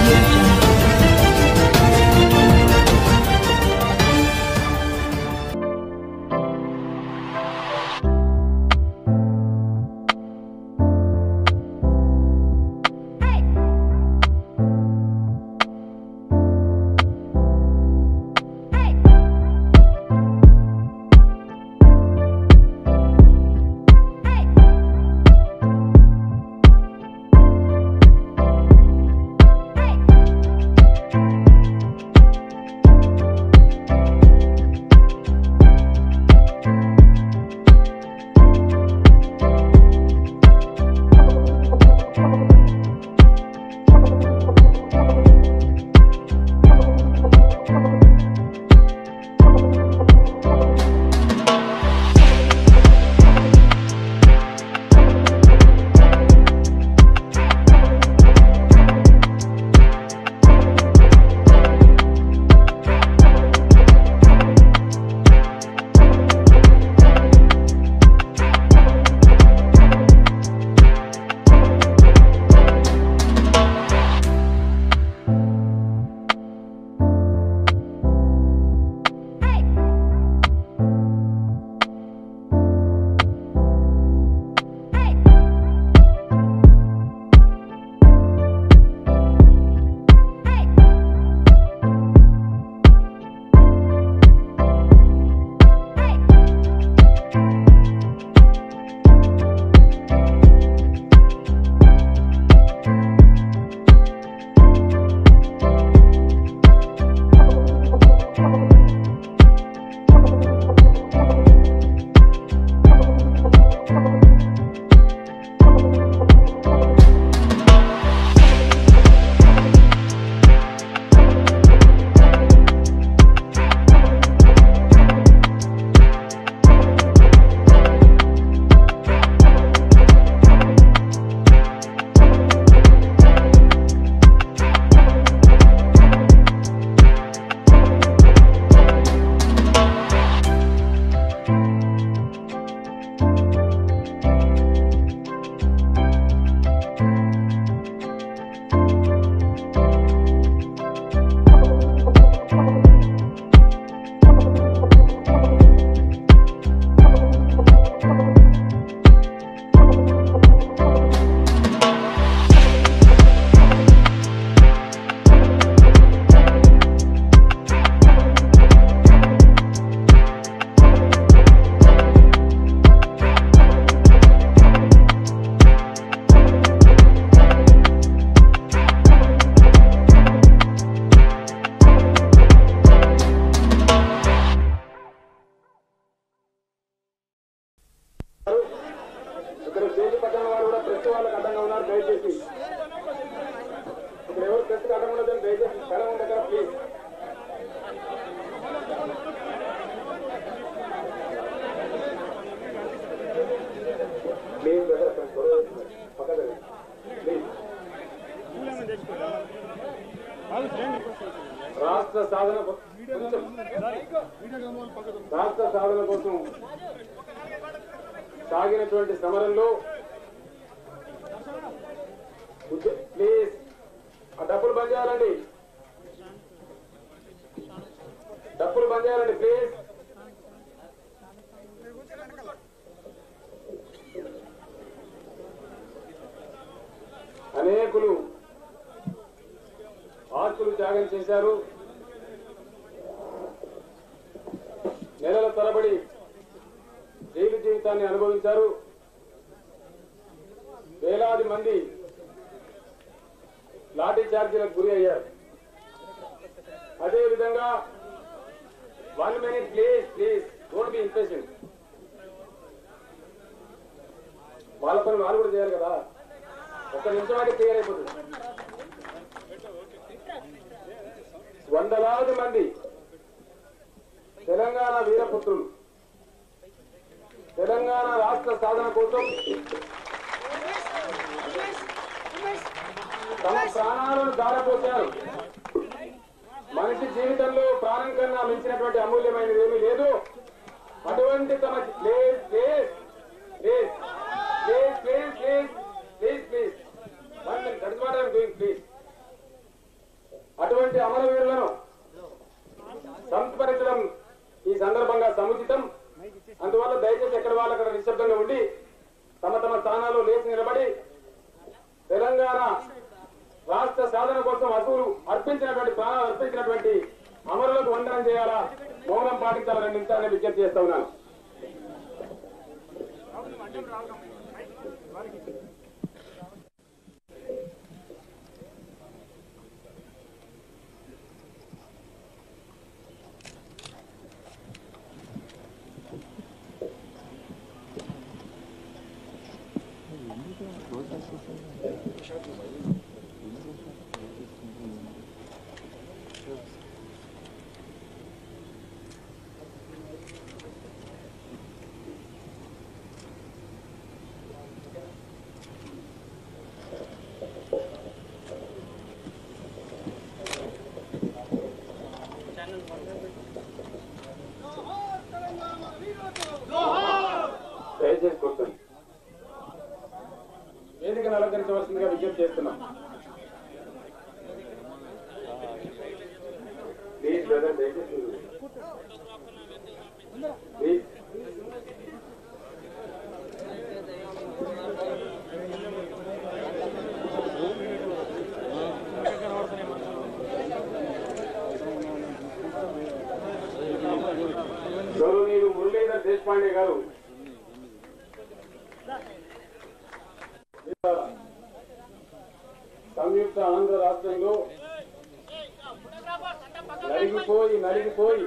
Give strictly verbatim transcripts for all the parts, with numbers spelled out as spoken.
రాష్ట్ర సాధన రాష్ట్ర సాధన కోసం సాగినటువంటి సమరంలో ప్లీజ్ ఆ డబ్బులు బంద్ చేయాలండి, డబ్బులు బంద్ చేయాలండి ప్లీజ్. అనేకులు ఆస్తులు త్యాగం చేశారు, నెలల తరబడి జైలు జీవితాన్ని అనుభవించారు. వేలాది మంది లాఠీ చార్జీలకు గురి అయ్యారు. అదేవిధంగా one minute please please don't be impatient. వాళ్ళ పని వాళ్ళు కూడా చేయాలి కదా, ఒక్క నిమిషం అయితే క్లియర్ అయిపోతుంది. వందలాది మంది తెలంగాణ వీరపుత్రులు తెలంగాణ రాష్ట్ర సాధన కోసం తమ ప్రాణాలను దారపోశారు. మనిషి జీవితంలో ప్రాణం కన్నా మించినటువంటి అమూల్యమైనది ఏమీ లేదు. అటువంటి తమ please please please please please please please please one minute that is what I am doing please రాష్ట్ర సాధన కోసం అసువులు అర్పించినటువంటి ప్రాణాలు అర్పించినటువంటి అమరులకు వందనం చేయాలా, మౌనం పాటించాలా రెండు నిమిషాలని విజ్ఞప్తి చేస్తా ఉన్నాను. దయచేసి కూర్చోండి. వేదికను అలంకరించవలసిందిగా విజ్ఞప్తి చేస్తున్నాం. ప్లీజ్ బ్రదర్, దయచేసి ప్లీజ్. గౌరవనీయులు మురళీధర్ దేశపాండే గారు సంయుక్త ఆంధ్ర రాష్ట్రంలో నలిగిపోయి నలిగిపోయి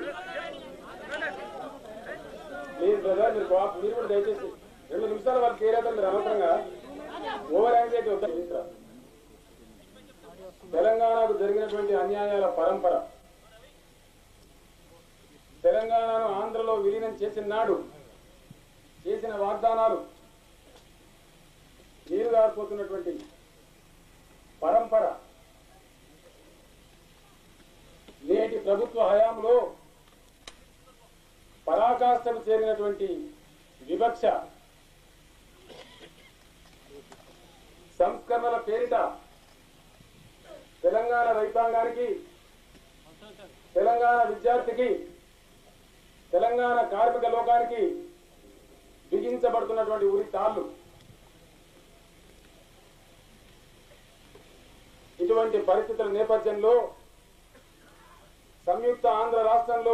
ప్లీజ్ బ్రదర్, మీరు మీరు కూడా దయచేసి రెండు నిమిషాల వరకు చేరేదా మీరు అనవసరంగా ఓవర్ యాంగ్జైటీ వద్ద. తెలంగాణకు జరిగినటువంటి అన్యాయాల పరంపర, తెలంగాణను ఆంధ్రలో విలీనం చేసిన నాడు చేసిన వాగ్దానాలు నీరుగారిపోతున్నటువంటి పరంపర నేటి ప్రభుత్వ హయాంలో పరాకాష్ఠకు చేరినటువంటి వివక్ష, సంస్కరణల పేరిట తెలంగాణ రైతాంగానికి, తెలంగాణ విద్యార్థికి, తెలంగాణ కార్మిక లోకానికి బిగించబడుతున్నటువంటి ఉరి తాళ్లు. ఇటువంటి పరిస్థితుల నేపథ్యంలో సంయుక్త ఆంధ్ర రాష్ట్రంలో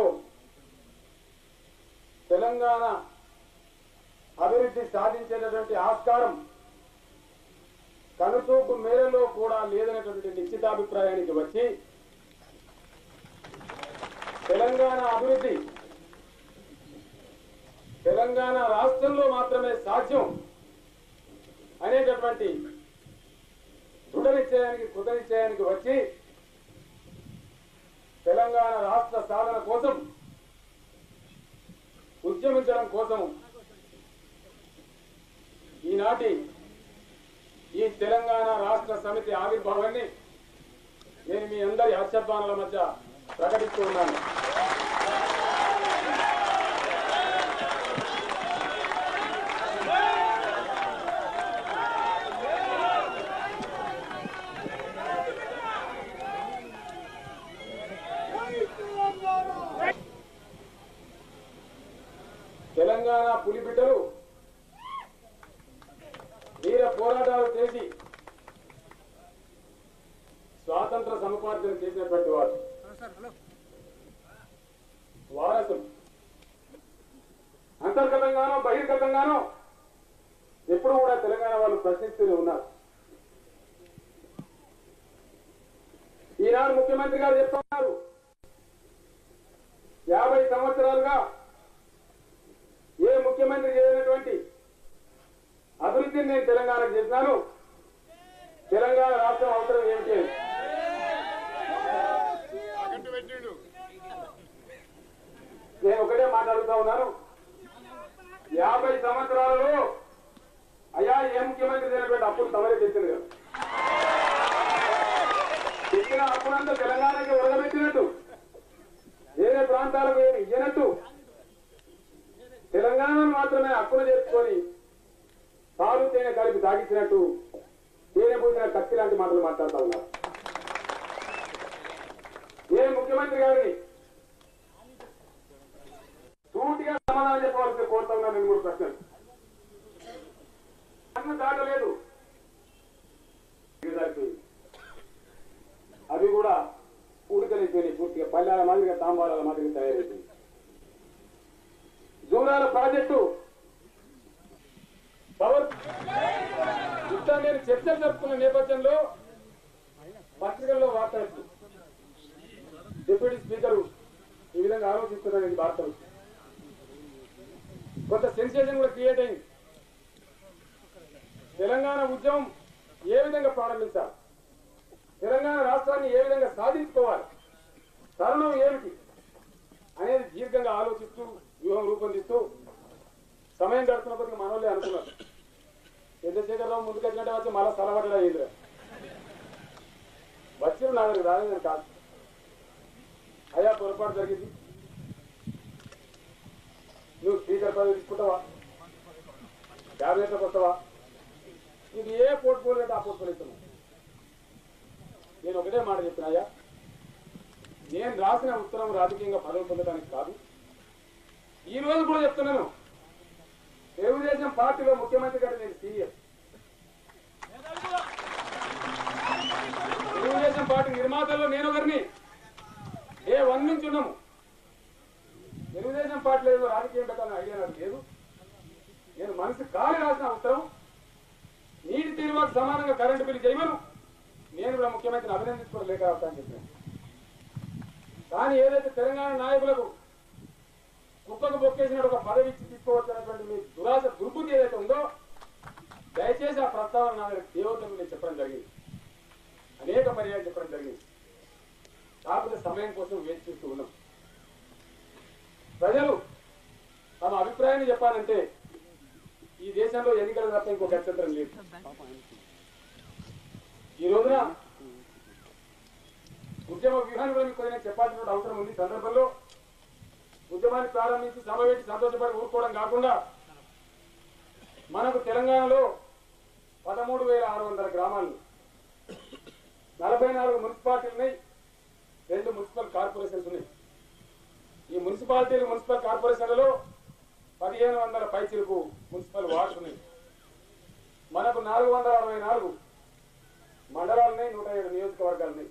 తెలంగాణ అభివృద్ధి సాధించేటటువంటి ఆస్కారం కనుచూపు మేరలో కూడా లేదనేటువంటి నిశ్చితాభిప్రాయానికి వచ్చి తెలంగాణ అభివృద్ధి తెలంగాణ రాష్ట్రంలో మాత్రమే సాధ్యం అనేటటువంటి దృఢ నిశ్చయానికి కృత నిశ్చయానికి వచ్చి తెలంగాణ రాష్ట్ర సాధన కోసం ఉద్యమించడం కోసం ఈనాటి ఈ తెలంగాణ రాష్ట్ర సమితి ఆవిర్భావాన్ని నేను మీ అందరి హర్షధ్వానాల మధ్య ప్రకటిస్తూ ఉన్నాను. తెలంగాణ పులిబిడ్డలు వీర పోరాటాలు చేసి స్వాతంత్ర సముపార్జన చేసినటువంటి వారు వారసులు అంతర్గతంగానో బహిర్గతంగానో ఎప్పుడు కూడా తెలంగాణ వాళ్ళు ప్రశ్నిస్తూనే ఉన్నారు. ఈనాడు ముఖ్యమంత్రి గారు చెప్తున్నారు, యాభై సంవత్సరాలుగా ఏ ముఖ్యమంత్రి చేయనటువంటి అభివృద్ధిని నేను తెలంగాణకు చేసినాను. తెలంగాణ రాష్ట్రం అవసరం ఏమిటి? నేను ఒకటే మాట్లాడుతూ ఉన్నాను, యాభై సంవత్సరాలలో అయ్యా ఏ ముఖ్యమంత్రి చేయనటువంటి అప్పులు తమరే తెచ్చింది కదా, తెచ్చిన అప్పులంతా తెలంగాణకి ఒరగబెట్టినట్టు, వేరే ప్రాంతాలకు ఏమి ఇయ్యనట్టు తెలంగాణను మాత్రమే హక్కును చేర్చుకొని పాలు తేనె కలిపి తాగించినట్టు తేనె పూసిన కత్తి లాంటి మాటలు మాట్లాడుతూ ఉన్నారు. ఏ ముఖ్యమంత్రి గారిని సూటిగా సమాధానం చెప్పవలసి కోరుతా ఉన్నా. నేను మూడు ప్రశ్నలు అన్ను దాటలేదు. పల్లెల మాదిరిగా తాంబాల మాదిరిగా తయారైంది. జూరాల ప్రాజెక్టు పవర్ ఇంత నేను చర్చలు జరుపుకున్న నేపథ్యంలో పత్రికల్లో వార్త వచ్చింది. డిప్యూటీ స్పీకర్ ఈ విధంగా ఆలోచిస్తున్నారని వార్తలు కొంత సెన్సేషన్ కూడా క్రియేట్ అయింది. తెలంగాణ ఉద్యమం ఏ విధంగా ప్రారంభించాలి, తెలంగాణ రాష్ట్రాన్ని ఏ విధంగా సాధించుకోవాలి, తరుణం ఏమిటి అనేది దీర్ఘంగా ఆలోచిస్తూ వ్యూహం రూపొందిస్తూ సమయం గడుపుతున్న కొద్దిగా మనోళ్ళే అనుకున్నారు. చంద్రశేఖరరావు ముందుకొచ్చినట్టే వచ్చి మళ్ళా సలవడ్డా అయిందిరా వచ్చిన నా దగ్గరికి రాలేదని కాదు. అయ్యా పొరపాటు జరిగింది, నువ్వు స్పీకర్ పదవి తీసుకుంటావా, క్యాబినెట్లోకి వస్తావా, ఇది ఏ పోర్ట్ఫోలియో అంటే ఆ పోర్ట్ఫోలియో ఇస్తున్నావు. నేను ఒకటే మాట చెప్పిన, అయ్యా నేను రాసిన ఉత్తరం రాజకీయంగా పదవి పొందడానికి కాదు. ఈ రోజు కూడా చెప్తున్నాను, తెలుగుదేశం పార్టీలో ముఖ్యమంత్రి గారు నేను సీఎం, తెలుగుదేశం పార్టీ నిర్మాతల్లో నేను ఒకరిని, ఏ వన్ నుంచి ఉన్నాము. తెలుగుదేశం పార్టీలో ఏదో రాజకీయం పెట్టాలని ఐడియా నాకు లేదు. నేను మనసు కాలి రాసిన ఉత్తరం నీటి తీరువాకు సమానంగా కరెంటు బిల్లు చేయమను, నేను కూడా ముఖ్యమంత్రిని అభినందించుకోవడం లేక అని చెప్పాను. కానీ ఏదైతే తెలంగాణ నాయకులకు కుక్కకు బొక్కేసినట్టు ఒక పదవి ఇచ్చి తీసుకోవచ్చినటువంటి మీ దురాశ దుర్బుద్ధి ఏదైతే ఉందో దయచేసి ఆ ప్రస్తావన నా దేవతను నేను చెప్పడం జరిగింది, అనేక పర్యాలు చెప్పడం జరిగింది. కాకపోతే సమయం కోసం వేచి చూస్తూ ఉన్నాం. ప్రజలు తమ అభిప్రాయాన్ని చెప్పాలంటే ఈ దేశంలో ఎన్నికల తప్ప ఇంకో గత్యంతరం లేదు. ఈ రోజున ఉద్యమ వ్యూహాన్ని కూడా మీకు కొద్దిగా చెప్పాల్సిన అవసరం ఉంది. సందర్భంలో ఉద్యమాన్ని ప్రారంభించి సభ పెట్టి సంతోషపడి ఊరుకోవడం కాకుండా మనకు తెలంగాణలో పదమూడు వేల ఆరు వందల గ్రామాలు, నలభై నాలుగు మున్సిపాలిటీలు ఉన్నాయి, రెండు మున్సిపల్ కార్పొరేషన్స్ ఉన్నాయి. ఈ మున్సిపాలిటీలు మున్సిపల్ కార్పొరేషన్లలో పదిహేను వందల పైచిలకు మున్సిపల్ వార్డ్స్ ఉన్నాయి. మనకు నాలుగు వందల అరవై నాలుగు మండలాలున్నాయి, నూట ఏడు నియోజకవర్గాలున్నాయి.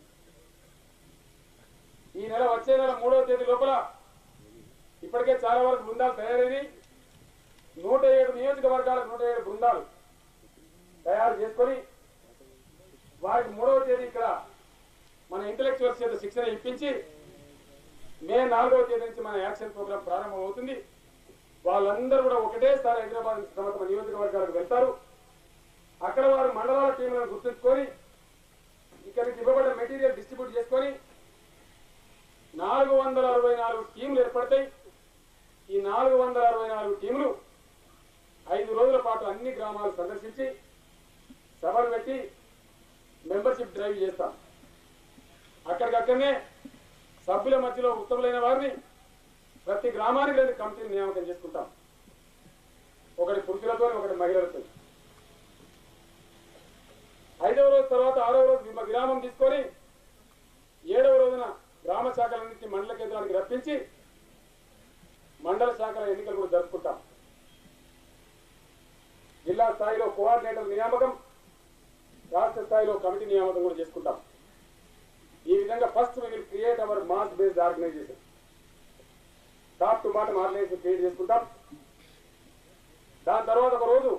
ఈ నెల వచ్చే నెల మూడవ తేదీ లోపల ఇప్పటికే చాలా వరకు బృందాలు తయారైనవి. నూట ఏడు నియోజకవర్గాలకు నూట ఏడు బృందాలు తయారు చేసుకొని వారికి మూడవ తేదీ ఇక్కడ మన ఇంటలెక్చువల్స్ చేత శిక్షణ ఇప్పించి మే నాలుగవ తేదీ నుంచి మన యాక్షన్ ప్రోగ్రాం ప్రారంభం అవుతుంది. వాళ్ళందరూ కూడా ఒకటేసారి హైదరాబాద్ నుంచి తమ తమ నియోజకవర్గాలకు వెళ్తారు. అక్కడ వారు మండలాల టీంలను గుర్తుంచుకొని ఇక్కడికి ఇవ్వబడ్డ మెటీరియల్ డిస్ట్రిబ్యూట్ చేసుకొని నాలుగు వందల అరవై నాలుగు టీంలు ఏర్పడతాయి. ఈ నాలుగు వందల అరవై నాలుగు టీంలు ఐదు రోజుల పాటు అన్ని గ్రామాలు సందర్శించి సభలు పెట్టి మెంబర్షిప్ డ్రైవ్ చేస్తాం. అక్కడికక్కడనే సభ్యుల మధ్యలో ఉత్తములైన వారిని ప్రతి గ్రామానికి రెండు కమిటీని నియామకం చేసుకుంటాం. ఒకటి పురుషులతో, ఒకటి మహిళలతో. ఐదవ రోజు తర్వాత ఆరవ రోజు విరామం తీసుకొని ఏడవ రోజున గ్రామ శాఖలన్నింటినీ మండల కేంద్రానికి రప్పించి మండల శాఖల ఎన్నికలు కూడా జరుపుకుంటాం. జిల్లా స్థాయిలో కోఆర్డినేటర్ నియామకం, రాష్ట్ర స్థాయిలో కమిటీ నియామకం కూడా చేసుకుంటాం. ఈ విధంగా first we will create our mass based organization, top to bottom organization create చేసుకుంటాం. దాని తర్వాత ఒక రోజు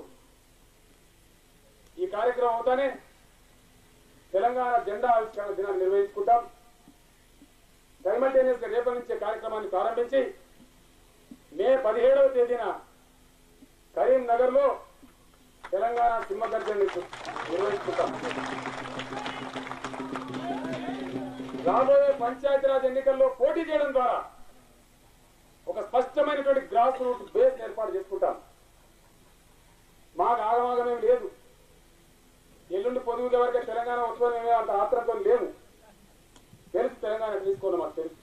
ఈ కార్యక్రమం అవుతానే తెలంగాణ జెండా ఆవిష్కరణ దినాన్ని నిర్వహించుకుంటాం. సైమల్టేనియస్ గా రేపటి నుంచే కార్యక్రమాన్ని ప్రారంభించి మే పదిహేడవ తేదీన కరీంనగర్ లో తెలంగాణ సింహగర్జన నిర్వహించుకుంటాం. రాబోయే పంచాయతీరాజ్ ఎన్నికల్లో పోటీ చేయడం ద్వారా ఒక స్పష్టమైనటువంటి గ్రాస్ రూట్ బేస్ ఏర్పాటు చేసుకుంటాం. మాకు ఆగమాగమేం లేదు. ఎల్లుండి పొదుగుగా వరకే తెలంగాణ ఉత్సవం ఏమే అంత ఆత్రంతో లేము. తెలుసు తెలంగాణ తీసుకోవాలి, మాకు తెలుసు.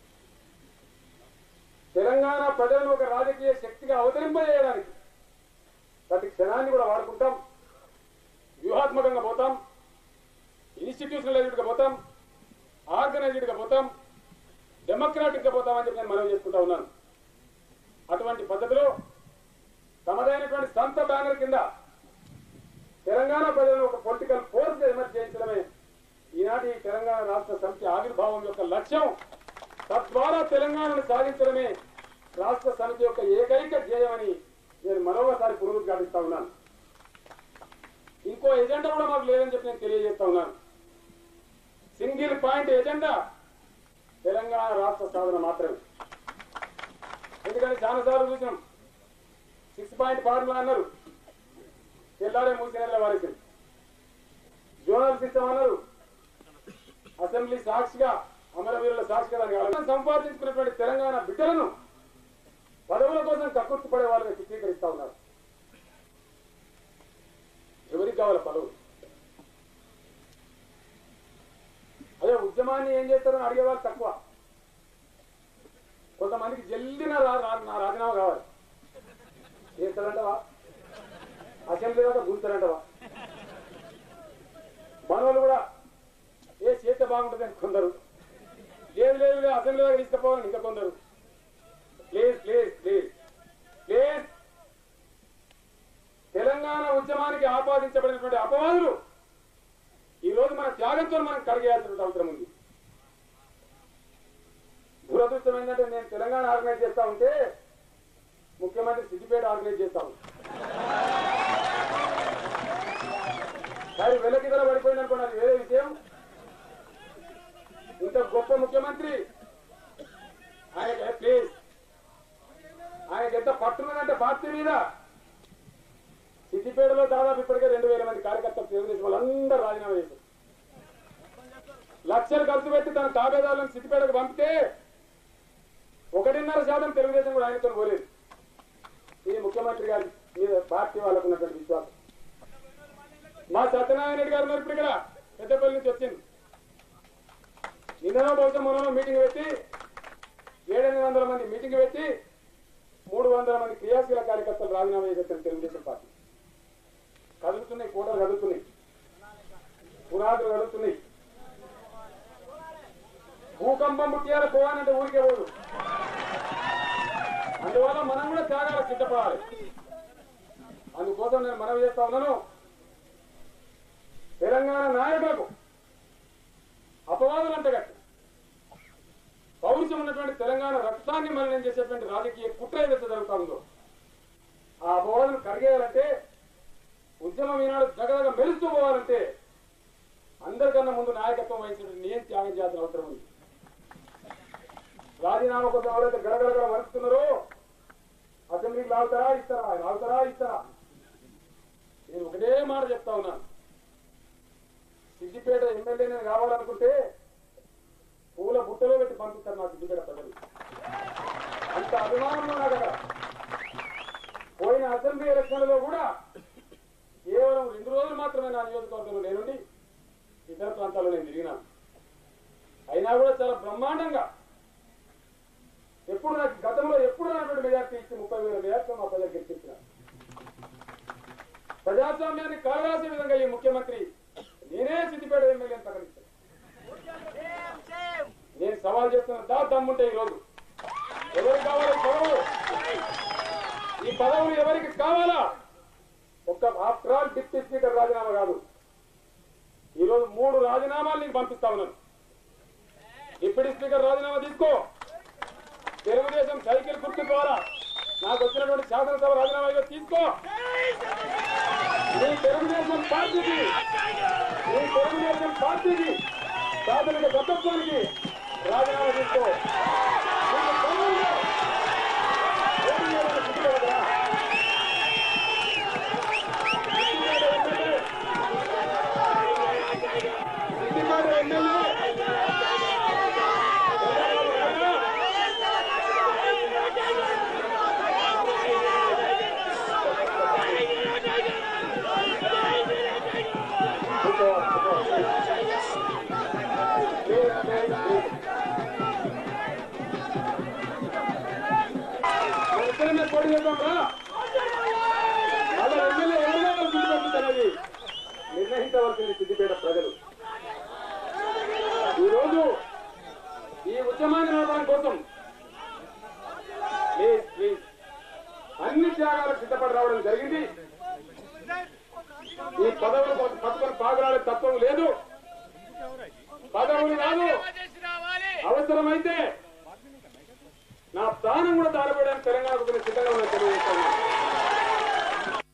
తెలంగాణ ప్రజలను ఒక రాజకీయ శక్తిగా అవతరింపజేయడానికి ప్రతి క్షణాన్ని కూడా వాడుకుంటాం. వ్యూహాత్మకంగా పోతాం, ఇన్స్టిట్యూషనలైజ్డ్ గా పోతాం, ఆర్గనైజ్డ్ గా పోతాం, డెమోక్రాటిక్ గా పోతామని చెప్పి నేను మనవి చేసుకుంటా ఉన్నాను. అటువంటి పద్ధతిలో తమదైనటువంటి సొంత బ్యానర్ కింద తెలంగాణ ప్రజలను ఒక పొలిటికల్ ఫోర్స్ గా ఎమర్జ్ చేయించడమే ఈనాటి తెలంగాణ రాష్ట్ర సమితి ఆవిర్భావం యొక్క లక్ష్యం. తద్వారా తెలంగాణను సాధించడమే రాష్ట్ర సమితి యొక్క ఏకైక ధ్యేయమని నేను మరొకసారి పునరుద్ఘాటిస్తా ఉన్నాను. ఇంకో ఎజెండా కూడా మాకు లేదని చెప్పి నేను తెలియజేస్తా ఉన్నాను. సింగిల్ పాయింట్ ఎజెండా తెలంగాణ రాష్ట్ర సాధన మాత్రమే. ఎందుకంటే చాలాసార్లు చూసినాం, సిక్స్ పాయింట్ ఫార్ములా అన్నారు, తెల్లారే మూసి నెలల వారికి జోనల్ సిస్టమ్ అన్నారు, అసెంబ్లీ సాక్షిగా అమరవీరుల సాక్షిగా దానికి సంపాదించుకున్నటువంటి తెలంగాణ బిడ్డలను పదవుల కోసం కక్కుర్తి పడే వాళ్ళని చిత్రీకరిస్తా ఉన్నారు. ఎవరికి కావాలి పదవులు? అదే ఉద్యమాన్ని ఏం చేస్తారని అడిగేవాళ్ళు తక్కువ. కొంతమందికి జల్దిన నా రాజీనామా కావాలి. చేస్తారంటవా? అసెంబ్లీ దాకా గుంతారంటవా? మనవాళ్ళు కూడా ఏ చేస్తే బాగుంటుంది అని కొందరు, లేదు లేదు అసెంబ్లీ దాకా తీసుకుపోవాలని ఇంకా కొందరు. Please please please please Telangana ఉద్యమానికి ఆపాదించబడినటువంటి అపవాదులు ఈ రోజు మన త్యాగంతో మనం కడిగేయాల్సిన అవసరం ఉంది. దురదృష్టం ఏంటంటే నేను తెలంగాణ ఆర్గనైజ్ చేస్తా ఉంటే ముఖ్యమంత్రి సిద్దిపేట ఆర్గనైజ్ చేస్తాము. కానీ వెలకి ధర పడిపోయింది అనుకోండి, అది వేరే విషయం. ఇంత గొప్ప ముఖ్యమంత్రి ఆయన ప్లీజ్ ఆయనకి ఎంత పట్టున్నదంటే పార్టీ మీద. సిద్దిపేటలో దాదాపు ఇప్పటికే రెండు వేల మంది కార్యకర్తలు తెలుగుదేశం వాళ్ళందరూ రాజీనామా చేశారు. లక్షలు ఖర్చు పెట్టి తన తాబేదారులను సిద్దిపేటకు పంపితే ఒకటిన్నర శాతం తెలుగుదేశం కూడా ఆయనతో పోలేదు. ఇది ముఖ్యమంత్రి గారి మీద పార్టీ వాళ్ళకు ఉన్నటువంటి విశ్వాసం. మా సత్యనారాయణ రెడ్డి గారు మరి ఇప్పుడు ఇక్కడ పెద్దపల్లి నుంచి వచ్చింది. నిన్ననో బహుశా మొన్న మీటింగ్ పెట్టి ఏడెనిమిది వందల మంది మీటింగ్ పెట్టి మూడు వందల మంది క్రియాశీల కార్యకర్తలు రాజీనామా చేశారు తెలుగుదేశం పార్టీ. కదులుతున్నాయి, కోటలు కదులుతున్నాయి, పునాదులు కదులుతున్నాయి. భూకంపం పుట్టియాల పోవాలంటే ఊరికే పోదు. అందువల్ల మనం కూడా త్యాగాలకు సిద్ధపడాలి. అందుకోసం నేను మనవి చేస్తా ఉన్నాను, తెలంగాణ నాయకులకు అపవాదులు అంటే కట్టి పౌరుషం ఉన్నటువంటి తెలంగాణ రక్తాన్ని మలినం చేసేటువంటి రాజకీయ కుట్ర ఏదైతే జరుగుతా ఉందో ఆ అపవాదులు కరిగేయాలంటే, ఉద్యమం ఈనాడు జగదగ మెలుస్తూ పోవాలంటే అందరికన్నా ముందు నాయకత్వం వహించినటువంటి నేను త్యాగం చేయాల్సిన అవసరం ఉంది. రాజీనామా కోసం ఎవరైతే గడగడగడ వరుస్తున్నారో అసెంబ్లీకి లాగుతారా ఇస్తారా లాగుతారా ఇస్తారా నేను ఒకటే మాట చెప్తా ఉన్నాను. సిద్దిపేట ఎమ్మెల్యే నేను కావాలనుకుంటే పూల బుట్టలో పెట్టి పంపిస్తారు నా సిద్దిపేట ప్రజలు. అంత అభిమానంలో నాకు అక్కడ పోయిన అసెంబ్లీ ఎలక్షన్లలో కూడా కేవలం రెండు రోజులు మాత్రమే నా నియోజకవర్గంలో నేనుండి ఇతర ప్రాంతాల్లో నేను తిరిగినాను. అయినా కూడా చాలా బ్రహ్మాండంగా ఎప్పుడు నాకు గతంలో ఎప్పుడు నాటువంటి మెజార్టీ ఇచ్చి ముప్పై వేల మెజార్టీ మా ప్రజలు గెలిపించిన ప్రజాస్వామ్యాన్ని కాలరాసే విధంగా ఈ ముఖ్యమంత్రి నేనే సిద్దిపేట ఎమ్మెల్యేని ప్రకటిస్తాను. నేను సవాల్ చేస్తున్న దా దమ్ముంటే ఈరోజు ఎవరికి కావాలి పదవులు? ఈ పదవులు ఎవరికి కావాలా? ఒక్క ఆఫ్టర్ ఆల్ డిప్యూటీ స్పీకర్ రాజీనామా కాదు, ఈరోజు మూడు రాజీనామాలు నీకు పంపిస్తా ఉన్నాను. డిప్యూటీ స్పీకర్ రాజీనామా తీసుకో, తెలుగుదేశం సైకిల్ గుర్తు ద్వారా నాకు వచ్చినటువంటి శాసనసభ రాజీనామా తీసుకో, నీ తెలుగుదేశం పార్టీకి నీ తెలుగుదేశం పార్టీకి ప్రాథమిక సభ్యత్వానికి రాజీనామా తీసుకో. నిర్ణయించవలసింది సిద్దిపేట ప్రజలు. ఈరోజు ఈ ఉద్యమాన్ని నడపడం కోసం ప్లీజ్ ప్లీజ్ అన్ని త్యాగాలకు సిద్ధపడి రావడం జరిగింది. ఈ పదవులు పట్టుకొని పాగలాడే తత్వం లేదు. పదవులు రాదు, అవసరమైతే నా ప్రాణం కూడా దారిపోయడానికి తెలంగాణకు సిద్ధంగా ఉన్న తెలియజేస్తాను.